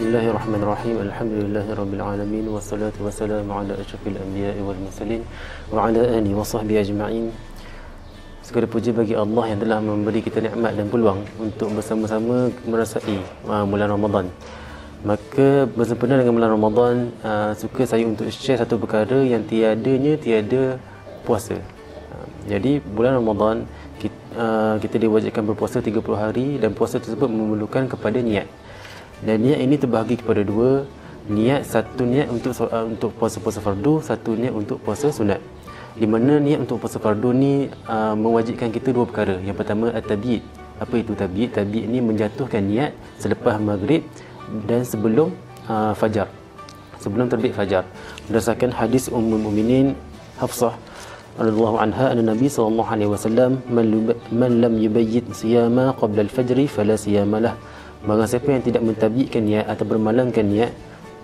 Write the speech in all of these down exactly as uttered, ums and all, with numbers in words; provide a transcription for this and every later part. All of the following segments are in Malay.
Bismillahirrahmanirrahim. Alhamdulillahirabbil alamin wassalatu wassalamu ala asyrafil anbiya'i wal mursalin wa ala alihi wa sahbihi ajma'in. Segala puji bagi Allah yang telah memberi kita nikmat dan peluang untuk bersama-sama merasai uh, bulan Ramadan. Maka bersempena dengan bulan Ramadan, uh, suka saya untuk share satu perkara yang tiadanya tiada puasa. Uh, jadi bulan Ramadan kita, uh, kita diwajibkan berpuasa tiga puluh hari, dan puasa tersebut memerlukan kepada niat. Dan niat ini terbahagi kepada dua. Niat, satu niat untuk uh, untuk puasa-puasa fardu, satu niat untuk puasa sunat. Di mana niat untuk puasa fardu ni uh, mewajibkan kita dua perkara. Yang pertama at-tabiid. Apa itu tabiid? Tabiid ini menjatuhkan niat selepas maghrib dan sebelum uh, fajar. Sebelum terbit fajar. Berdasarkan hadis Ummul Mukminin Hafsah radhiyallahu anha, anna Nabi sallallahu alaihi wasallam man lam yubayyit siyama qabla al-fajr fala siyama lah. Barang siapa yang tidak mentabikkan niat atau bermalangkan niat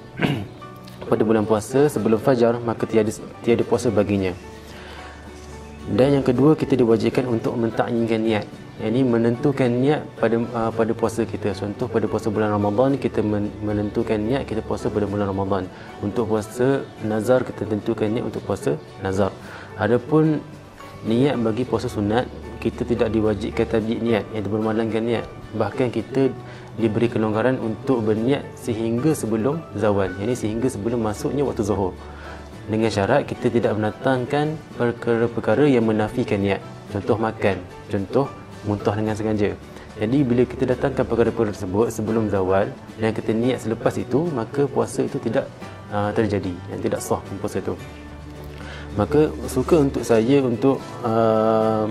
pada bulan puasa sebelum fajar, maka tiada tiada puasa baginya. Dan yang kedua, kita diwajibkan untuk mentakyinkan niat. Yang ini menentukan niat pada uh, pada puasa kita. Contoh, pada puasa bulan Ramadan kita men- menentukan niat kita puasa pada bulan Ramadan. Untuk puasa nazar kita tentukan niat untuk puasa nazar. Adapun niat bagi puasa sunat, kita tidak diwajibkan tabiid niat, iaitu bermalangkan niat. Bahkan kita diberi kelonggaran untuk berniat sehingga sebelum zawal, yakni sehingga sebelum masuknya waktu zuhur, dengan syarat kita tidak mendatangkan perkara-perkara yang menafikan niat. Contoh makan, contoh muntah dengan sengaja. Jadi bila kita datangkan perkara-perkara tersebut sebelum zawal dan kita niat selepas itu, maka puasa itu tidak uh, terjadi, yang tidak sah puasa itu. Maka suka untuk saya untuk uh,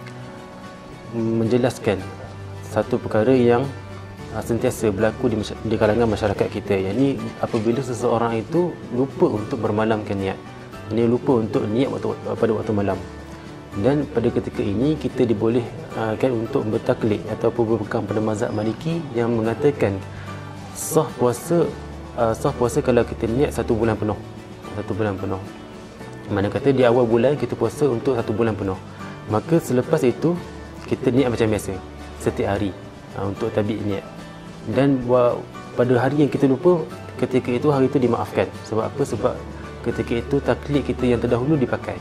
menjelaskan satu perkara yang sentiasa berlaku di, di kalangan masyarakat kita. Yang ini apabila seseorang itu lupa untuk bermalamkan niat, ini lupa untuk niat waktu, pada waktu malam. Dan pada ketika ini kita dibolehkan uh, untuk bertaklid ataupun berpegang pada mazhab Maliki yang mengatakan sah puasa uh, sah puasa kalau kita niat satu bulan penuh. Satu bulan penuh. Mana kata di awal bulan kita puasa untuk satu bulan penuh. Maka selepas itu kita niat macam biasa setiap hari uh, untuk tabiid niat. Dan pada hari yang kita lupa, ketika itu hari itu dimaafkan. Sebab apa? Sebab ketika itu taklid kita yang terdahulu dipakai.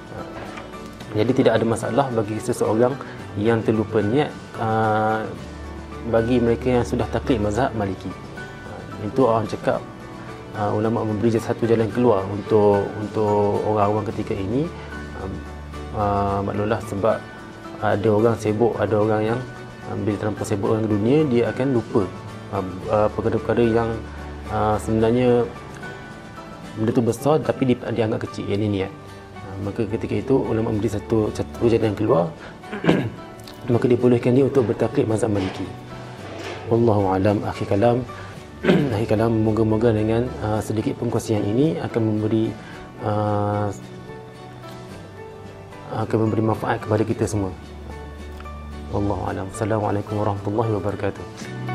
Jadi tidak ada masalah bagi seseorang yang terlupa niat, uh, bagi mereka yang sudah taklid mazhab Maliki. Uh, itu orang cakap, uh, ulama memberi satu jalan keluar untuk untuk orang-orang ketika ini. Uh, uh, maklumlah sebab ada orang sibuk, ada orang yang bila terlampau sibuk dengan dunia, dia akan lupa uh, uh, perkara-perkara yang uh, sebenarnya benda itu besar tapi di, dianggap kecil, yang ini niat. Uh, maka ketika itu ulama memberi satu satu jalan keluar maka dibolehkan dia untuk bertaklid mazhab Maliki. Wallahu alam. Akhir kalam akhir kalam moga-moga dengan uh, sedikit pengkongsian ini akan memberi uh, akan memberi manfaat kepada kita semua. Wallahu a'lam. Assalamualaikum warahmatullahi wabarakatuh.